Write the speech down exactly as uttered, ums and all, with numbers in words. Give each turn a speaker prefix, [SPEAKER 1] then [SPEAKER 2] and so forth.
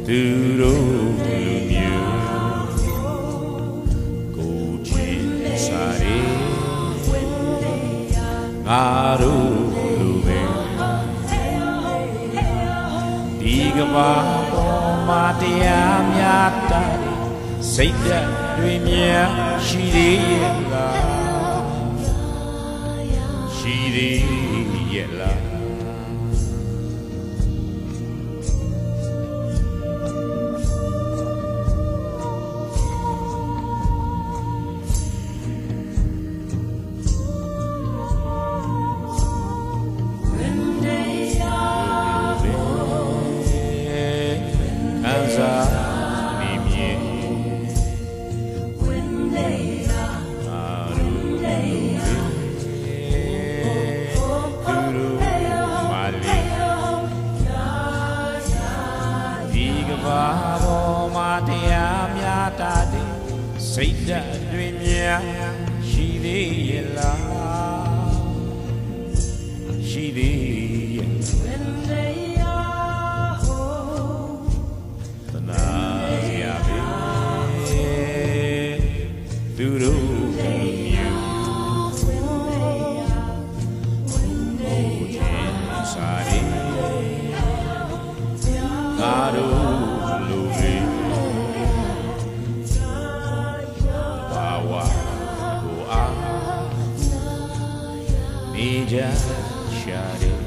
[SPEAKER 1] သူတို့လူမျိုးကိုချင်းစားရငါတို့လူပဲဒီကဘာပေါ်မှာတရားများတာစိတ်ဓာတ်တွေများရှိသေးရဲ့လားရှိသေးရဲ့လားစိတ်ဓာတ်တွေများရှိသေးရဲ့လားရှိသေးရဲ့သနာရပါသူတို့မျိုးစားရငါတို့လူတွေJust shut it.